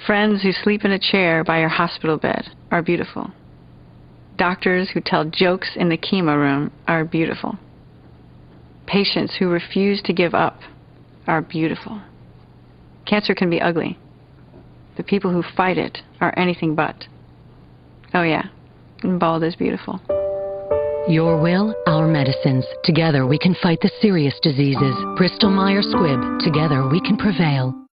Friends who sleep in a chair by your hospital bed are beautiful. Doctors who tell jokes in the chemo room are beautiful. Patients who refuse to give up are beautiful. Cancer can be ugly. The people who fight it are anything but. Oh yeah, and bald is beautiful. Your will, our medicines. Together we can fight the serious diseases. Bristol Myers Squibb. Together we can prevail.